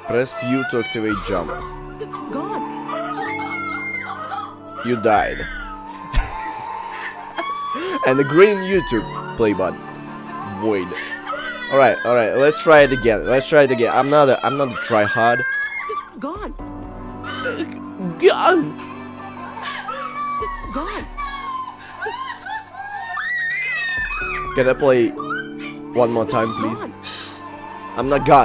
Press U to activate jump. God. You died. And the green U to play button. Void. Alright, let's try it again. I'm not a tryhard. God. God. God. Can I play one more time, please? God. I'm not God.